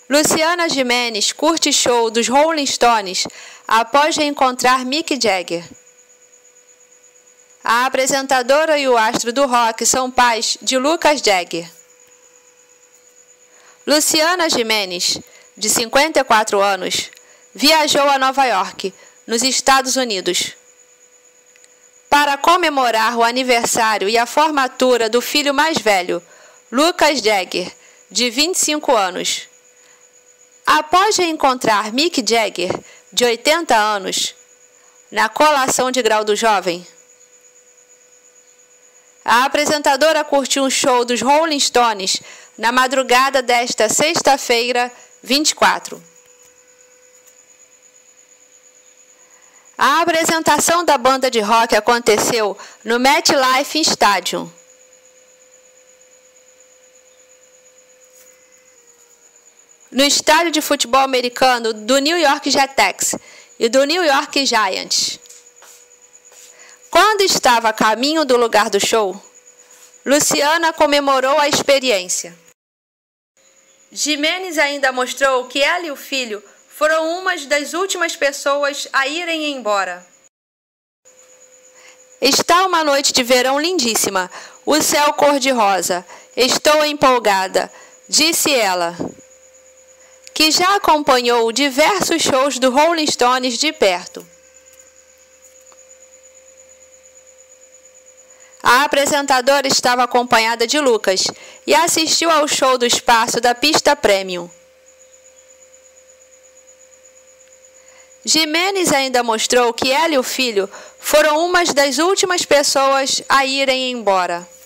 Luciana Gimenez curte show dos Rolling Stones após reencontrar Mick Jagger. A apresentadora e o astro do rock são pais de Lucas Jagger. Luciana Gimenez, de 54 anos, viajou a Nova York, nos Estados Unidos, para comemorar o aniversário e a formatura do filho mais velho, Lucas Jagger, de 25 anos. Após reencontrar Mick Jagger, de 80 anos, na colação de grau do jovem, a apresentadora curtiu um show dos Rolling Stones na madrugada desta sexta-feira, 24. A apresentação da banda de rock aconteceu no MetLife Stadium. No estádio de futebol americano do New York Jets e do New York Giants. Quando estava a caminho do lugar do show, Luciana comemorou a experiência. Gimenez ainda mostrou que ela e o filho foram umas das últimas pessoas a irem embora. Está uma noite de verão lindíssima, o céu cor-de-rosa. Estou empolgada, disse ela, que já acompanhou diversos shows do Rolling Stones de perto. A apresentadora estava acompanhada de Lucas e assistiu ao show do espaço da pista Premium. Gimenez ainda mostrou que ela e o filho foram umas das últimas pessoas a irem embora.